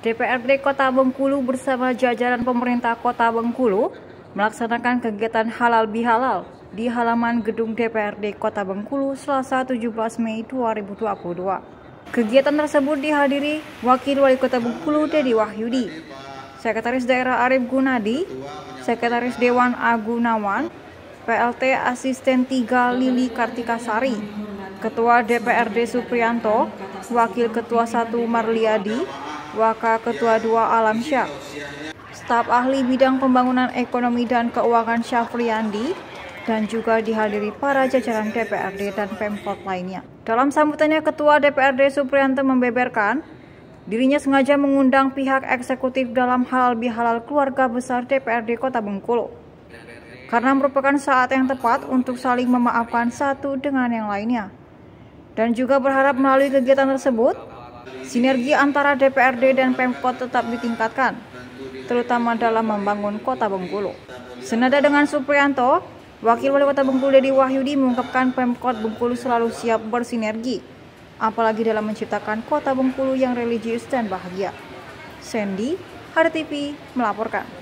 DPRD Kota Bengkulu bersama jajaran pemerintah Kota Bengkulu melaksanakan kegiatan halal bihalal di halaman gedung DPRD Kota Bengkulu Selasa 17 Mei 2022. Kegiatan tersebut dihadiri Wakil Wali Kota Bengkulu Dedi Wahyudi, Sekretaris Daerah Arif Gunadi, Sekretaris Dewan Agunawan, PLT Asisten 3 Lili Kartikasari, Ketua DPRD Supriyanto, Wakil Ketua 1 Marliadi, Wakil Ketua 2 Alamsyah, staf ahli bidang pembangunan ekonomi dan keuangan Syafriandi, dan juga dihadiri para jajaran DPRD dan Pemkot lainnya. Dalam sambutannya, Ketua DPRD Supriyanto membeberkan dirinya sengaja mengundang pihak eksekutif dalam halal bihalal keluarga besar DPRD Kota Bengkulu karena merupakan saat yang tepat untuk saling memaafkan satu dengan yang lainnya, dan juga berharap melalui kegiatan tersebut sinergi antara DPRD dan Pemkot tetap ditingkatkan, terutama dalam membangun Kota Bengkulu. Senada dengan Supriyanto, Wakil Wali Kota Bengkulu Dedi Wahyudi mengungkapkan Pemkot Bengkulu selalu siap bersinergi, apalagi dalam menciptakan Kota Bengkulu yang religius dan bahagia. Sandy, HDTV melaporkan.